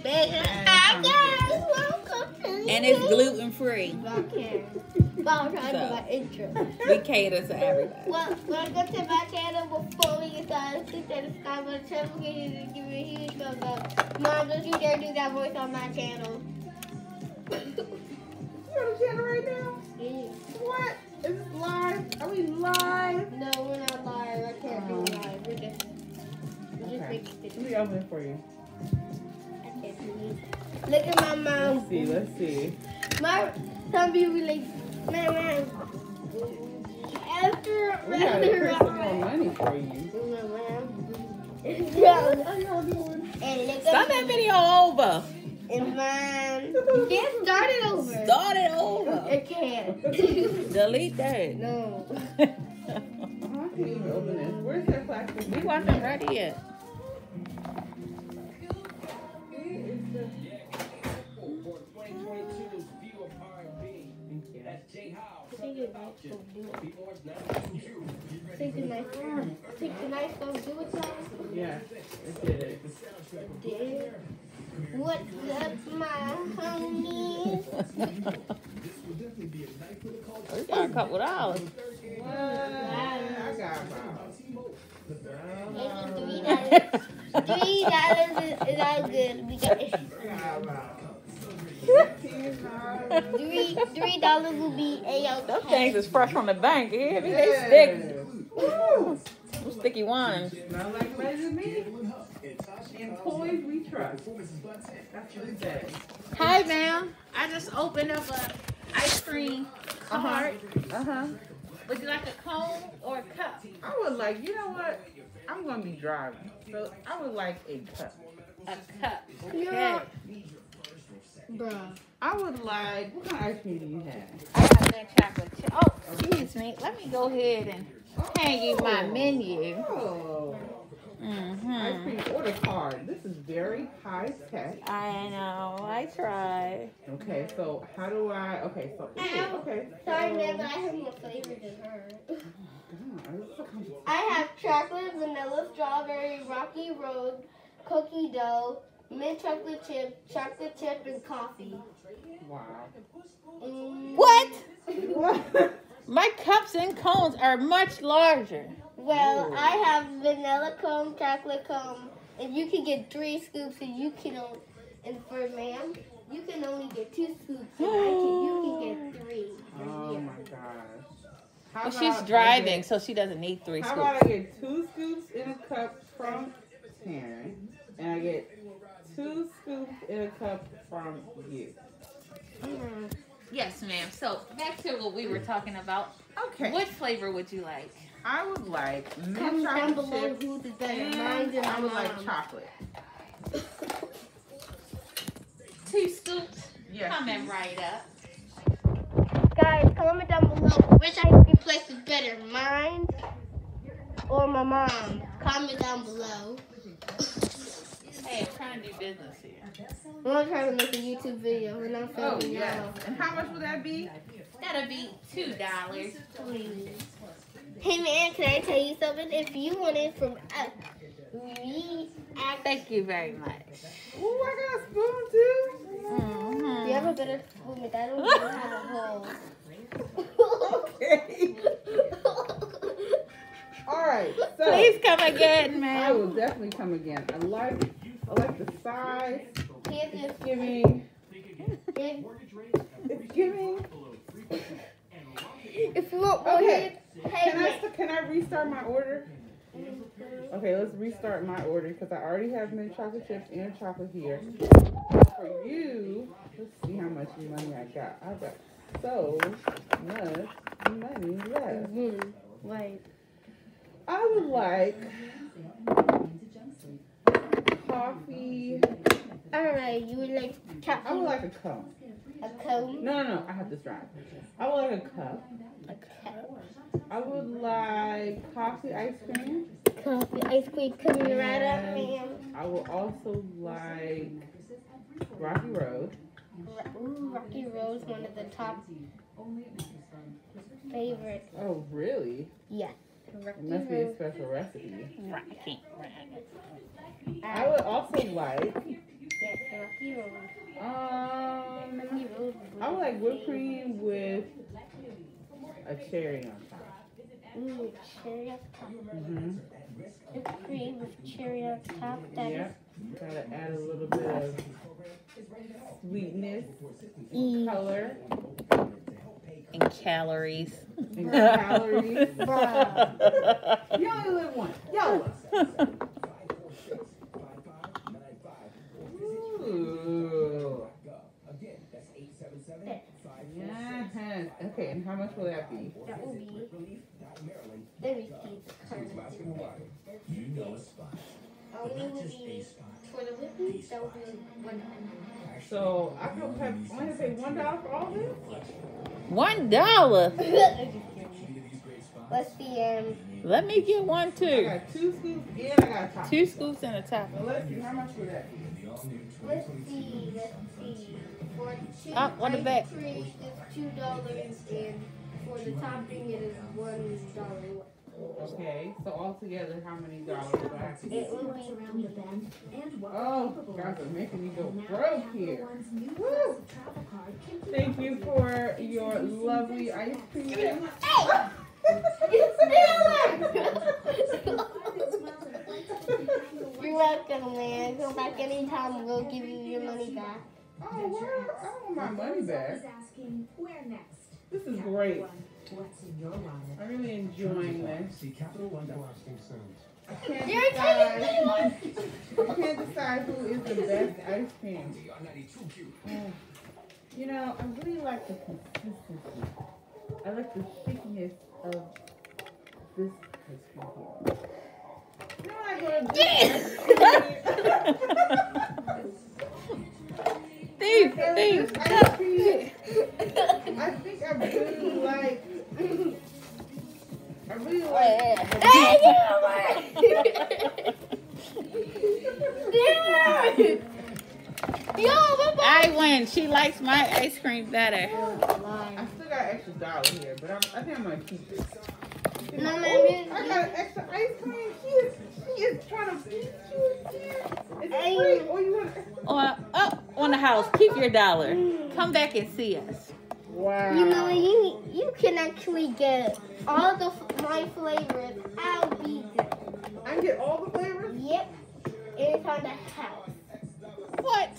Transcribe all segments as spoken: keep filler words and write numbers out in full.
And it's gluten free. Okay. But I'm trying to do my intro. We cater to everybody. Well, when I go to my channel before we get started, click that subscribe button, turn notifications, and give me a huge thumbs up. Mom, don't you dare do that voice on my channel. You on the channel right now? Yeah. What? Is this live? Are we live? No, we're not live. I can't Um, do live. We're just, we're just Okay. making Let videos. me open it for you. I can't do it. Look at my mom. Let's see. Let's see. My, some people like, man, man. After, We gotta after, put some more money for you. And look Start at that video over. And mine. You can't start it over. Start it over. It can't. Delete that. No. I can't even open this. Where's that plastic? We wasn't ready yet. Take the knife. Take the knife. Don't do it, y'all. Yeah, it did it. Did. What's up, my homies? We got a couple dollars. What? I got about. Three dollars. Three dollars is, is all good. We got I got about. three. Three dollars will be a Those okay. things is fresh from the bank. You hear me? They Yes. stick. Woo. Them sticky ones. Smell like bread to me. Employees we trust. That's what it says. Hi, ma'am. I just opened up a ice cream cart. Uh huh. Would you like a cone or a cup? I would like, you know what? I'm gonna be driving, so I would like a cup. A cup. Yeah. Bruh. I would like. What kind of ice cream do you have? I got that chocolate chip. Oh, excuse me. Let me go ahead and hand you my menu. Oh, ice Mm-hmm. cream order card. This is very high tech. I know. I try. Okay, so how do I? Okay, so ooh, okay. Sorry, so- man, but I have more flavor than her. God, this is a compl- I have chocolate, vanilla, strawberry, rocky road, cookie dough, mint chocolate chip, chocolate chip, and coffee. Wow. Mm. What? What? My cups and cones are much larger. Well, I have vanilla cone, chocolate cone, and you can get three scoops, and you can only, and for ma'am, you can only get two scoops, and I can, you can get three. Oh Yeah. my gosh. How Well, about she's I driving, get- so she doesn't need three How scoops. about I get two scoops in a cup from Karen, and I get two scoops in a cup from you? Mm. Yes, ma'am. So back to what we were talking about. Okay. What flavor would you like? I would like mint Comment down chocolate below chips, whose is better, and mine or I would my like mom's. chocolate. Two scoops. Yes. Coming right up. Guys, comment down below which ice cream place is better, mine or my mom. Comment down below. Hey, I'm trying to do business here. I'm trying to make a YouTube video and I'm Oh filming yes. now. And how much would that be? That'll be two dollars. Please. Hey man, can I tell you something? If you want it from us, we act. Thank you very much. Ooh, I got a spoon too. Mm-hmm. You have a better spoon, but I don't even have a hole. Okay. All right. So Please come again, I ma'am. will definitely come again. I like, I like the size. Here's your It's giving. spoon. It's giving. If you want more, Okay. hey, hey Can I man. can I restart my order? Okay, let's restart my order because I already have mint chocolate chips and chocolate here. For you, let's see how much money I got. I got so much money left. Mm-hmm. Wait. I would like coffee. Alright, you would like I would chocolate, like a cone. a cone? No, no, no. I have this right. I would like a cup. A cup. I would like coffee ice cream. Coffee, ice cream coming right up, ma'am. I will also like Rocky Road. Ro- Ooh, Rocky Road's one of the top favorites. Oh, really? Yes. Rocky It must be a Road. special recipe. Rocky. I would also like Yes, Rocky like whipped cream with a cherry on top. Ooh, cherry on top. Mm-hmm. Whipped cream with cherry on top. That Yep. Gotta add a little bit of sweetness, Mm. color, And calories. and calories. Bruh. You only live once. YOLO. Ooh. Yes. Okay, and how much will that be? That will be. Let me see the currency. Only will be for the whipping. That will be one hundred. So I could have only pay one dollar for all this. One dollar. Let's see. Um. Let me get one I too. got two scoops and I got a top. Two scoops and a top. So let's see how much would that be? Let's see. Let's see. For two Oh, what ice about- cream is two dollars, and for the topping it is one dollar. Okay, so altogether, how many dollars do I have to It get? will be. Oh, guys are making me go broke here. Woo. Thank you for your lovely ice cream. Hey! You're welcome, man. Come back anytime. We'll give you your money back. Oh, wow. I want my money back. This is great. I'm really enjoying this. See Capital One Blasting soon. I can't You're decide. taking I can't decide who is the best ice cream. Oh, you know, I really like the consistency. I like the thickness of this ice cream here. You know, I go to Thief, this thief. ice cream. I think I really like. I really like. Hey, get away! Yo, what I win. She likes my ice cream better. I still got extra dollar here, but I'm, I think I'm gonna keep this. No, Oh, man, I got an extra ice cream. She is, she is trying to beat you here. Is it free? Or you want? On, up on the house. Keep your dollar. Come back and see us. Wow. You know, you you can actually get all the my flavors. I'll be there. I can get all the flavors. Yep, it's on the house. What?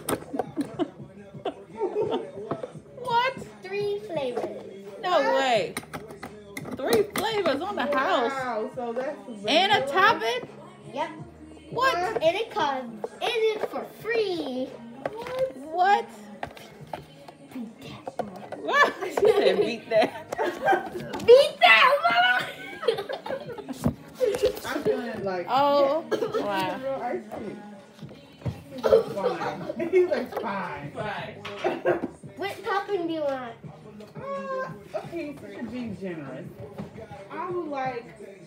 What? Three flavors. No way. Three flavors on the house. Wow. So that's And a vanilla. topping? Yep, What? and it comes in it for free. What? What? She said beat that. Beat that, mama! I'm feeling like. Oh, yeah, this is wow. real ice cream. He's fine. He's like fine. Fine. What topping do you want? Uh, okay, for being generous, I would like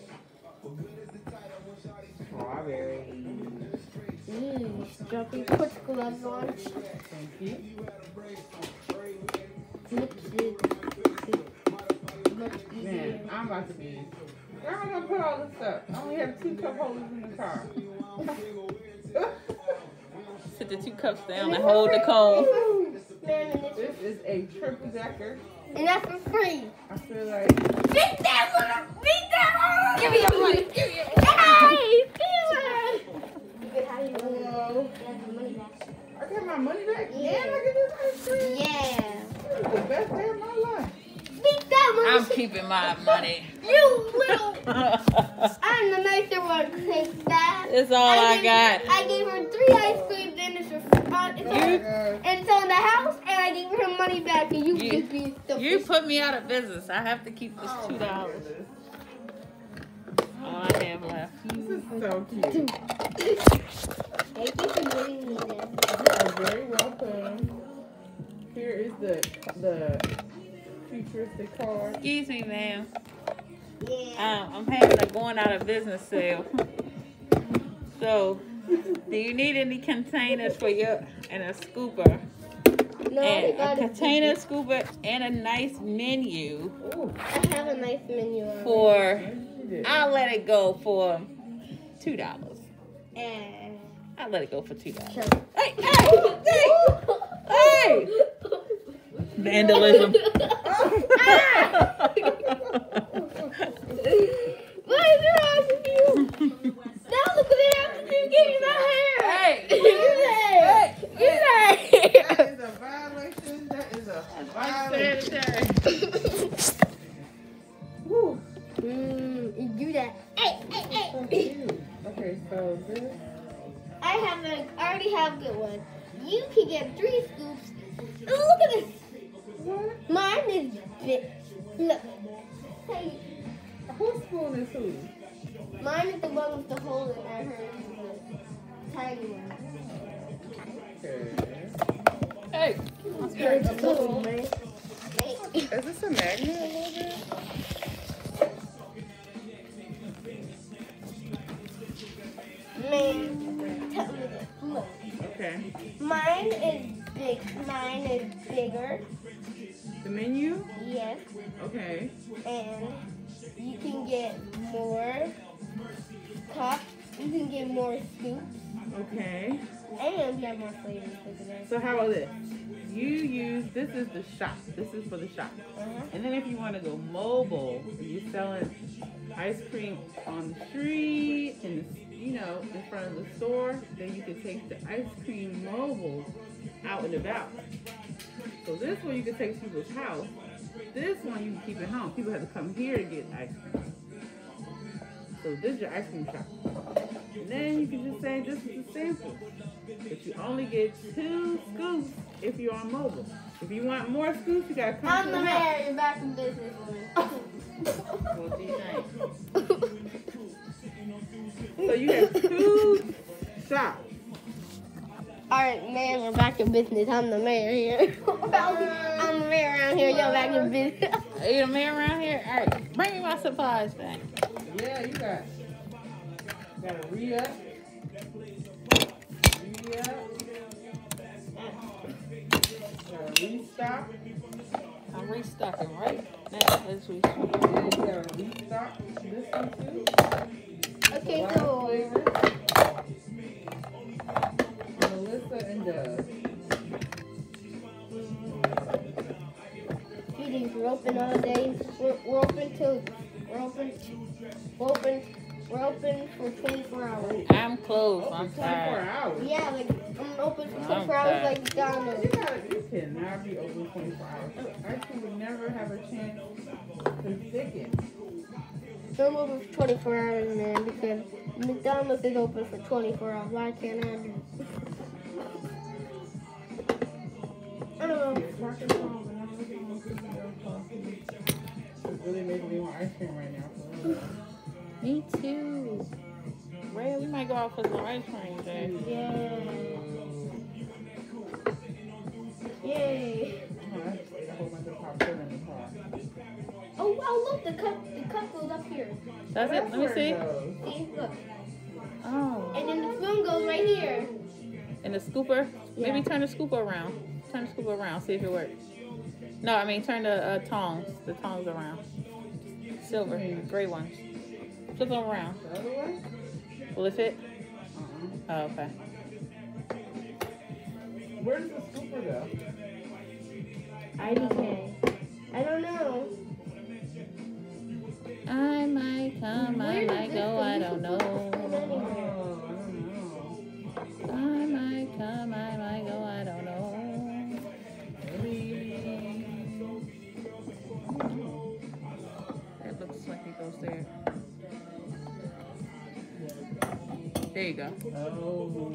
strawberry. Mmm, strawberry put gloves on. Thank you. Makes it much easier. Man, I'm about to be. Where am I gonna put all this stuff? I only have two cup holders in the car. Put the two cups down and hold the cone. Man, and, it's, This is a triple decker. and that's for free. I feel like. Beat that one! Beat that one! Give me your money! Give me your money! Hey! Give me you can have your money. Whoa. You have your money back. I get my money back Yeah. and I get this ice cream. Yeah. This is the best day of my life. Beat that one! I'm keeping my money. You little... I'm the nicer one. Take that. It's all I gave- got. I gave her three ice creams and it's, for, uh, it's, Oh on, my God. and it's on the house and I gave her her money back and you, You- give me the You put me out of business. I have to keep this two dollars. All I have left. This is so cute. Thank you for giving me this. You are very welcome. Here is the the futuristic card. Excuse me, ma'am. Yeah. Um, I'm having a going out of business sale. So, do you need any containers for your and a scooper? No, I And a got it. container scooper and a nice menu Ooh, I have a nice menu on for. yes, you did. I'll let it go for two dollars. And I'll let it go for two dollars. sure. Hey, hey, hey, hey! Vandalism. What is wrong with you? Now look at the after you give me my hair. Hey. You say. You say. That is a violation. That is a violation. Woo. Mm, you do that. Hey, hey, So hey. cute. Okay, so this. I have a, I already have a good one. You can get three scoops. Oh, look at this. What? Mine is big. Look. Hey, Whose spoon is who? mine is the one with the hole in it. Hers is the tiny one. Okay. Hey. It's a little man. Is this a magnet a little bit? Man, tell me this. Look. Okay. Mine is big. Mine is bigger. The menu? Yes. Okay. And you can get more cups. You can get more scoops. Okay. And you have more flavors. Look at that. So how about this? You use, this is the shop. This is for the shop. Uh-huh. And then if you want to go mobile, you're selling ice cream on the street and, you know, in front of the store, then you can take the ice cream mobile out and about. So this one you can take to people's house. This one you can keep at home. People have to come here to get ice cream. So this is your ice cream shop. And then you can just say this is a sample. But you only get two scoops if you're on mobile. If you want more scoops, you gotta come I'm to the the house. mayor. You're back in business, woman. Well, gee, thanks. So you have two shops. All right, man, we're back in business. I'm the mayor here. I'm the mayor around here. You're back in business. Are you the man around here? All right, bring me my supplies back. Yeah, you got. Gotta re-up. Re-up. Gotta restock. I'm restocking right now as we speak. And you gotta restock this one too. Okay, Black so flavor. Melissa and Doug. Feedings, we're open all day. We're, we're open till we're open. We're open. We're open for twenty-four hours. I'm closed. Oh, I'm for twenty-four tired. hours. Yeah, like I'm open for I'm twenty-four hours, tired. like You McDonald's. gotta, you cannot be open twenty-four hours. I actually would never have a chance to thicken. So I'm open for twenty-four hours, man, because McDonald's is open for twenty-four hours. Why can't I do it? I don't know. It's really making me want ice cream right now. For real. Me too. Ray, we might go out for some ice cream, Jay. Yay. Yay. Oh, I have to eat a whole bunch of popcorn in the car. Oh, wow, look, the cup, the cup goes up here. That's it. Let me where see. it goes. See, look. Oh. And then the spoon goes right here. And the scooper. Maybe Yeah. turn the scooper around. Turn the scooper around. See if it works. No, I mean turn the uh, tongs. The tongs around. Silver, gray ones. Flip them around. The other way? Will it fit? Uh-uh. Oh, okay. Where does the scooper go? I D K. I don't know. I might come, I Where does might this go, go? I This don't is know. the spoon Oh, anyway. I don't know. I might come, I might go, I don't know. That looks like it goes there. There you go. Oh.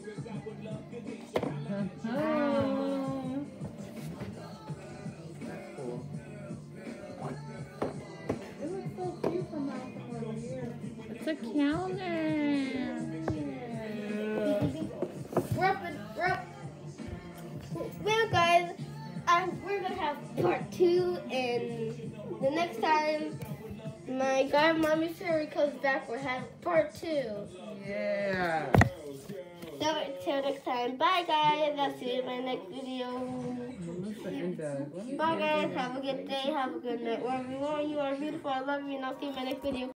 That's cool. It looks so cute from out from here. It's a counter. We're up, in- we're up. Well, guys, um, we're gonna have part two, and the next time my godmommy Sherry comes back, we'll have part two. Yeah. So until next time, bye guys. I'll see you in my next video. Melissa and Doug. Let me Bye see guys. if Have a good day. Have a good night. Wherever you are, you are beautiful. I love you, and I'll see you in my next video.